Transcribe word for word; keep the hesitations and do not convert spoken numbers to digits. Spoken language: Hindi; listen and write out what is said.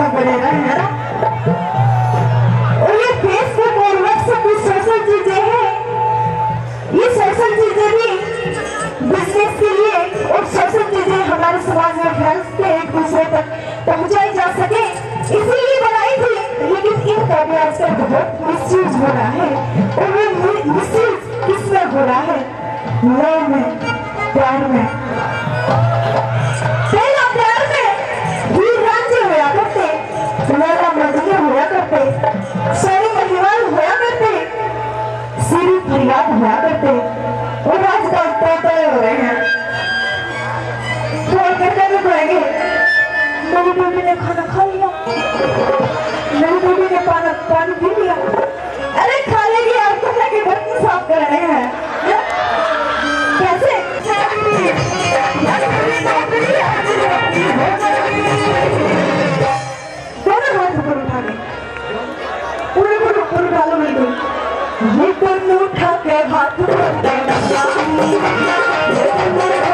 में बने रहे हैं ना। और ये फेसबुक और व्हाट्सएप सोशल चीजें हैं, ये सोशल चीजें भी बिजनेस के लिए और सोशल चीजें हमारे समाज में फैल के एक दूसरे तक पहुंचाई जा सके इसीलिए बनाई थी। लेकिन इनका भी आजकल बहुत मिसयूज हो रहा है। और ये मिसयूज किसमें हो रहा है? लव में, प्यार में। पहला प्यार में हीर रांझे होया करते, लैला मजनू होया करते, सारी महिलाएं होया करते, सीरी फरियाद होया करते। और आजकल तोते हो रहे हैं, तो करते भी पड़ेंगे। मेरी बेटी ने खाना खा लिया, मेरी बेटी ने पानी पानी पी लिया। अरे खा लेगी, आपको जाके बर्तन साफ कर रहे हैं कैसे? दोनों हाथ ऊपर उठा के पूरे पूरे ऊपर उठा लो। बिल्कुल ये दोनों उठा के हाथ ऊपर